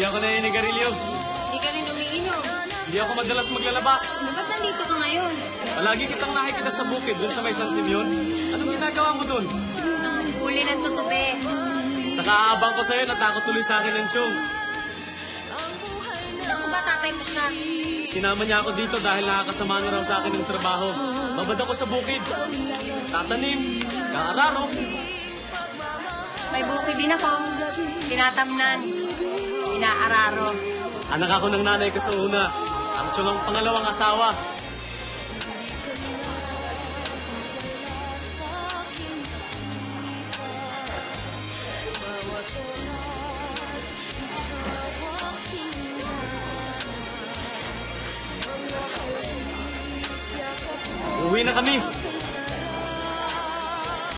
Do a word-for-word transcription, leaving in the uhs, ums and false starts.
Hindi ako naninigarilyo. Hindi ka rin umiinom. Hindi ako madalas maglalabas. Ba't nandito ka ngayon? Palagi kitang nakikita sa bukid dun sa may San Simeon. Anong ginagawa mo dun? Ang huli ng tutube. Sa kaabang ko sa'yo, natakot tuloy sa akin ng tiyong. Alam mo ba tatay mo siya? Sinama niya ako dito dahil nakakasama na raw sa akin ng trabaho. Babad ako sa bukid. Tatanim, kaararo. May bukid din ako. Tinatamnan. Inaararo. Anak ako ng nanay ko sa una. Ang tiyong ang pangalawang asawa. Uwi na kami.